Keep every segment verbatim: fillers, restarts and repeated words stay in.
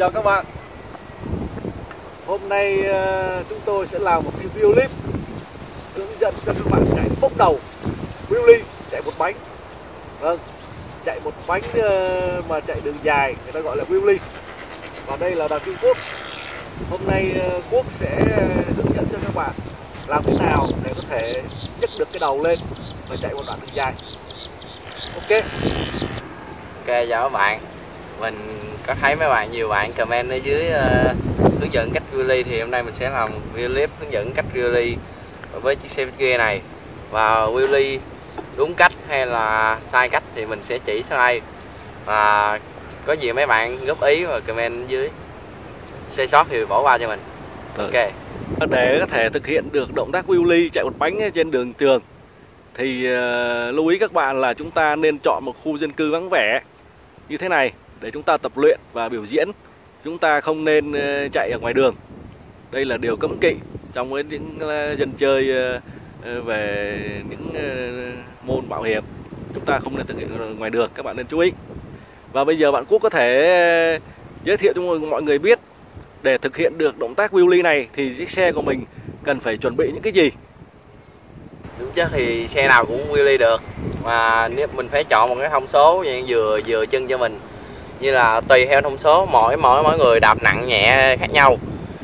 chào các bạn. Hôm nay uh, chúng tôi sẽ làm một cái video clip hướng dẫn cho các bạn chạy bốc đầu wheelie, chạy một bánh. Vâng, chạy một bánh uh, mà chạy đường dài người ta gọi là wheelie. Và đây là đàn Trung Quốc. Hôm nay uh, Quốc sẽ hướng dẫn cho các bạn làm thế nào để có thể nhấc được cái đầu lên và chạy một đoạn đường dài. Ok. Ok, chào các bạn. Mình có thấy mấy bạn nhiều bạn comment ở dưới uh, hướng dẫn cách wheelie, thì hôm nay mình sẽ làm video clip hướng dẫn cách wheelie với chiếc xe gear này. Và wheelie đúng cách hay là sai cách thì mình sẽ chỉ sau đây. Và có gì mấy bạn góp ý và comment dưới, sai sót thì bỏ qua cho mình. Ok. Để có thể thực hiện được động tác wheelie chạy một bánh trên đường trường thì uh, lưu ý các bạn là chúng ta nên chọn một khu dân cư vắng vẻ như thế này để chúng ta tập luyện và biểu diễn. Chúng ta không nên uh, chạy ở ngoài đường. Đây là điều cấm kỵ trong với những uh, dân chơi uh, uh, về những uh, môn mạo hiểm. Chúng ta không nên thực hiện ở ngoài đường, các bạn nên chú ý. Và bây giờ bạn Quốc có thể uh, giới thiệu cho mọi người biết để thực hiện được động tác wheelie này thì chiếc xe của mình cần phải chuẩn bị những cái gì. Đúng chứ, thì xe nào cũng wheelie được, mà nếu mình phải chọn một cái thông số vừa vừa chân cho mình, như là tùy theo thông số mỗi mỗi mỗi người đạp nặng nhẹ khác nhau.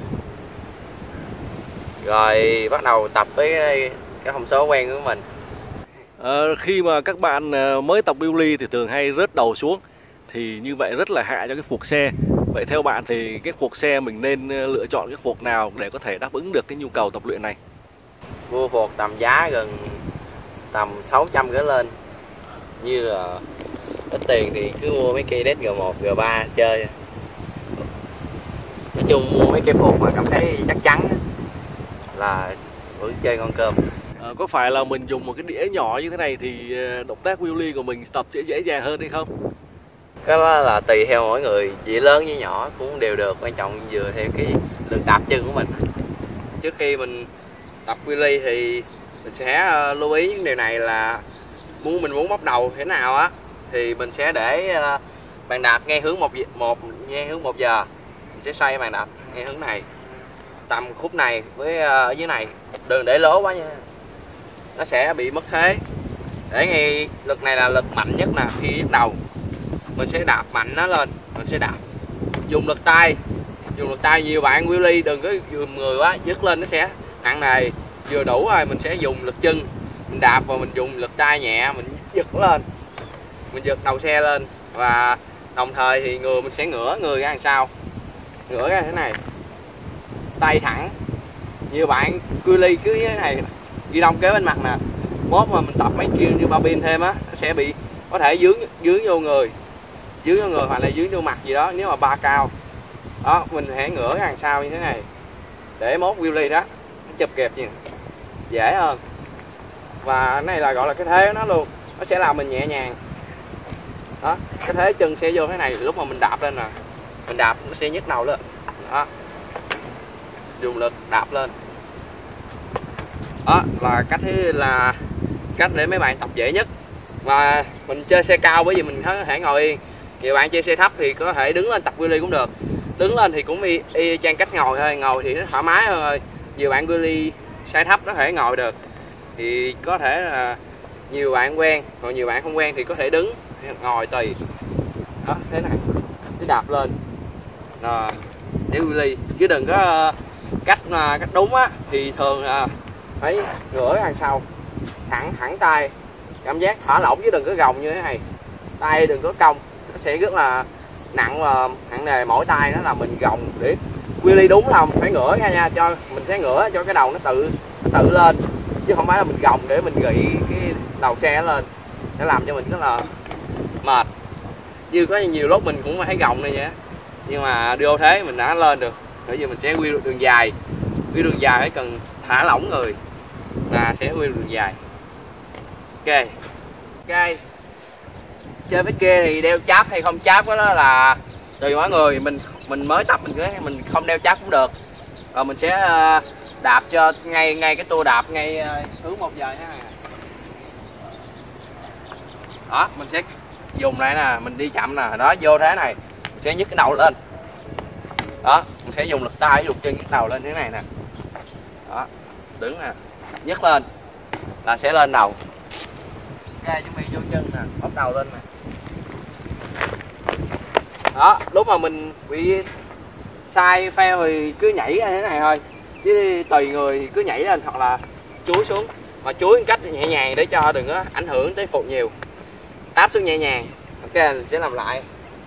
Rồi bắt đầu tập với cái thông số quen của mình. À, khi mà các bạn mới tập wheelie thì thường hay rớt đầu xuống, thì như vậy rất là hại cho cái phuộc xe. Vậy theo bạn thì cái phuộc xe mình nên lựa chọn cái phuộc nào để có thể đáp ứng được cái nhu cầu tập luyện này? Mua phuộc tầm giá gần tầm sáu trăm trở lên. Như là ít tiền thì cứ mua mấy cây đét G một, G ba chơi. Nói chung mua mấy cây phuộc mà cảm thấy chắc chắn là vẫn chơi ngon cơm. À, có phải là mình dùng một cái đĩa nhỏ như thế này thì động tác wheelie của mình tập sẽ dễ dàng hơn hay không? Cái đó là tùy theo mỗi người, chỉ lớn với nhỏ cũng đều được, quan trọng vừa theo cái lực đạp chân của mình. Trước khi mình tập wheelie thì mình sẽ lưu ý những điều này, là muốn mình muốn bóc đầu thế nào á thì mình sẽ để bàn đạp ngay hướng một một ngay hướng một giờ, mình sẽ xoay bàn đạp ngay hướng này tầm khúc này với ở dưới này, đừng để lố quá nha, nó sẽ bị mất thế. Để ngay lực này là lực mạnh nhất nè, khi nhấc đầu mình sẽ đạp mạnh nó lên, mình sẽ đạp dùng lực tay, dùng lực tay. Nhiều bạn wheelie đừng có dùng người quá, nhấc lên nó sẽ nặng nề. Vừa đủ rồi mình sẽ dùng lực chân, mình đạp và mình dùng lực tay nhẹ, mình giật lên, mình giật đầu xe lên, và đồng thời thì người mình sẽ ngửa người ra đằng sau, ngửa ra thế này, tay thẳng. Nhiều bạn wheelie cứ như thế này, ghi đông kế bên mặt nè, mốt mà mình tập mấy kia như ba pin thêm á, nó sẽ bị có thể dướng dướng vô người, dướng vô người hoặc là dướng vô mặt gì đó nếu mà ba cao. Đó, mình hãy ngửa ra đằng sau như thế này để mốt wheelie đó nó chụp kẹp gì dễ hơn. Và cái này là gọi là cái thế của nó luôn, nó sẽ làm mình nhẹ nhàng. Đó, cái thế chân sẽ vô thế này, lúc mà mình đạp lên nè, mình đạp nó sẽ nhấc đầu lên. Đó, dùng lực đạp lên. Đó là cách thứ là cách để mấy bạn tập dễ nhất. Và mình chơi xe cao bởi vì mình có thể ngồi yên. Nhiều bạn chơi xe thấp thì có thể đứng lên tập wheelie cũng được. Đứng lên thì cũng y, y chang cách ngồi thôi, ngồi thì nó thoải mái hơn thôi. Nhiều bạn wheelie xe thấp nó thể ngồi được thì có thể là nhiều bạn quen, còn nhiều bạn không quen thì có thể đứng, ngồi tùy. Đó, thế này, cứ đạp lên rồi để wheelie, chứ đừng có cách cách đúng á thì thường là phải ngửa đằng sau, thẳng thẳng tay, cảm giác thả lỏng chứ đừng có gồng như thế này, tay đừng có cong, nó sẽ rất là nặng và nặng nề mỗi tay. Nó là mình gồng để wheelie đúng là mình phải ngửa ra nha, cho mình sẽ ngửa cho cái đầu nó tự nó tự lên, chứ không phải là mình gồng để mình gị cái đầu xe lên, nó làm cho mình rất là mệt. Như có nhiều lúc mình cũng phải gồng này nhé, nhưng mà đưa thế mình đã lên được, bởi vì mình sẽ quy đường dài, quy đường dài phải cần thả lỏng người là sẽ quy đường dài. Ok, ok. Chơi với kia thì đeo cháp hay không cháp đó là tùy mỗi người. Mình mình mới tập mình mình không đeo cháp cũng được. Rồi mình sẽ đạp cho ngay ngay cái tua đạp ngay hướng một giờ thế này. Đó, mình sẽ dùng này nè, mình đi chậm nè, đó vô thế này, mình sẽ nhấc cái đầu lên, Đó, mình sẽ dùng lực tay dùng chân nhấc đầu lên thế này nè. Đó, đứng nè, nhấc lên là sẽ lên đầu. Ok, chuẩn bị vô chân nè, bắp đầu lên nè. Đó, lúc mà mình bị sai pheo thì cứ nhảy ra thế này thôi, chứ tùy người thì cứ nhảy lên hoặc là chúi xuống, mà chúi một cách nhẹ nhàng để cho đừng có ảnh hưởng tới phục nhiều. Đáp xuống nhẹ nhàng. Ok, mình sẽ làm lại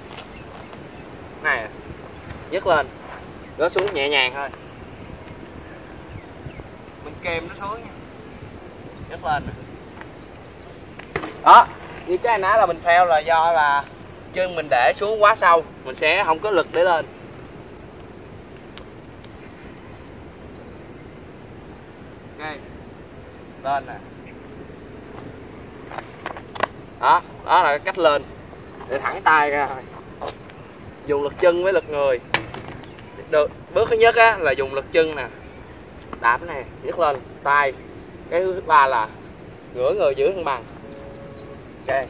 này, nhấc lên rớt xuống nhẹ nhàng thôi, mình kèm nó xuống nha. Nhấc lên. Đó, như cái nãy là mình pheo là do là chân mình để xuống quá sâu, mình sẽ không có lực để lên. Ok, lên nè. Đó, đó là cái cách lên để thẳng tay ra thôi. Dùng lực chân với lực người. Được, bước thứ nhất á là dùng lực chân nè, đạp cái này nhấc lên tay. Cái thứ ba là ngửa người giữ thăng bằng. Ok,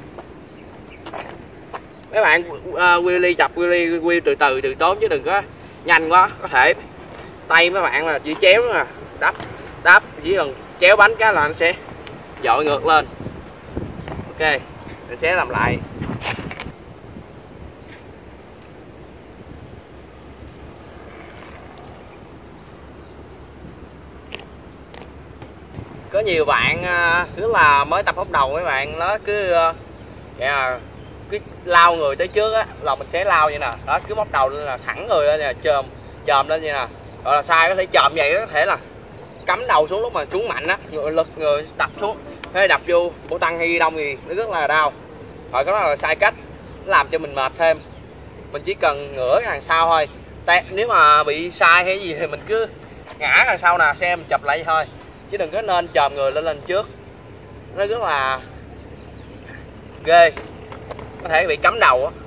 mấy bạn uh, wheelie tập wheelie wheel từ từ từ tốn chứ đừng có nhanh quá, có thể tay mấy bạn là chỉ chéo nè, đắp đắp chỉ cần chéo bánh cái là nó sẽ dội ngược lên. Ok, mình sẽ làm lại. Có nhiều bạn cứ là mới tập bóc đầu, mấy bạn nó cứ yeah, cứ lao người tới trước á là mình sẽ lao vậy nè. Đó, cứ bóc đầu lên là thẳng người lên nè, chồm chồm lên vậy nè. Gọi là sai có thể chồm vậy, có thể là cắm đầu xuống lúc mà xuống mạnh á, người lực người đập xuống, thế đập vô bộ tăng hay ghi đông thì nó rất là đau. Rồi cái đó là sai cách, nó làm cho mình mệt thêm. Mình chỉ cần ngửa đằng sau thôi. Nếu mà bị sai hay gì thì mình cứ ngã đằng sau nè, xe mình chụp lại thôi, chứ đừng có nên chồm người lên lên trước, nó rất là ghê, có thể bị cắm đầu á.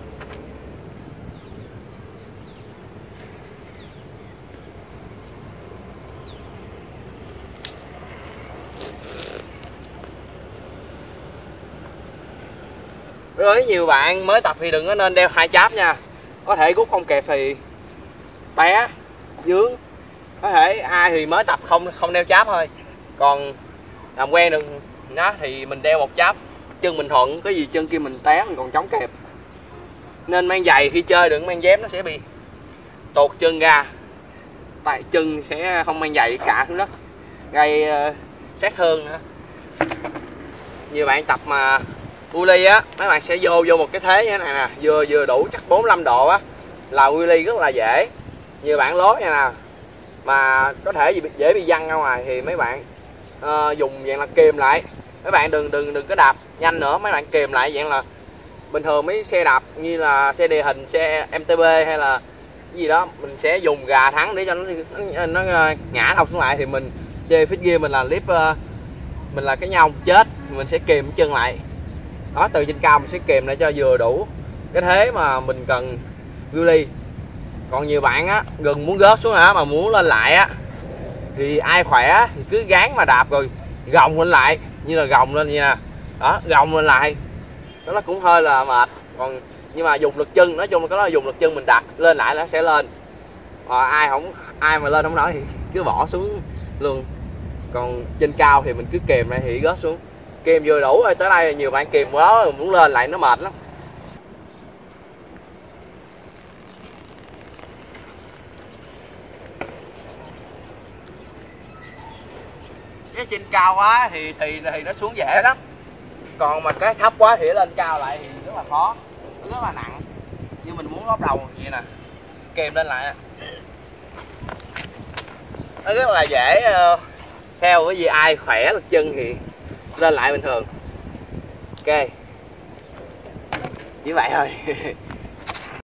Với nhiều bạn mới tập thì đừng có nên đeo hai cháp nha, có thể rút không kịp thì té dướng. Có thể ai thì mới tập không không đeo cháp thôi, còn làm quen được nó thì mình đeo một cháp, chân mình thuận, có gì chân kia mình té mình còn chống kẹp. Nên mang giày khi chơi đừng mang dép, nó sẽ bị tuột chân ra, tại chân sẽ không mang giày cả xuống đất, gây uh, sát thương nữa. Nhiều bạn tập mà wheelie á, mấy bạn sẽ vô vô một cái thế như thế này nè, vừa vừa đủ chắc bốn mươi lăm độ á là wheelie rất là dễ. Nhiều bạn lố nha nè, mà có thể dễ bị văng ra ngoài thì mấy bạn uh, dùng dạng là kìm lại. Mấy bạn đừng đừng đừng có đạp nhanh nữa, mấy bạn kìm lại dạng là bình thường mấy xe đạp như là xe địa hình, xe em tê bê hay là cái gì đó, mình sẽ dùng gà thắng để cho nó nó, nó ngã đầu xuống lại. Thì mình chơi phía gear mình là clip uh, mình là cái nhông chết, mình sẽ kìm chân lại. Đó, từ trên cao mình sẽ kìm lại cho vừa đủ cái thế mà mình cần wheelie. Còn nhiều bạn á gần muốn rớt xuống hả mà muốn lên lại á thì ai khỏe thì cứ gán mà đạp rồi gồng lên lại, như là gồng lên nha. Đó, gồng lên lại đó, nó cũng hơi là mệt. Còn nhưng mà dùng lực chân, nói chung là cái đó là dùng lực chân mình đạp lên lại nó sẽ lên. Và ai không ai mà lên không nổi thì cứ bỏ xuống luôn. Còn trên cao thì mình cứ kìm lại thì rớt xuống, kìm vừa đủ rồi. Tới đây nhiều bạn kìm quá muốn lên lại nó mệt lắm. Cái trên cao quá thì thì thì nó xuống dễ lắm, còn mà cái thấp quá thì lên cao lại thì rất là khó, rất là nặng. Như mình muốn lót đầu vậy nè, kèm lên lại nó rất là dễ. Uh, theo cái gì ai khỏe lực chân thì lên lại bình thường. Ok, chỉ vậy thôi.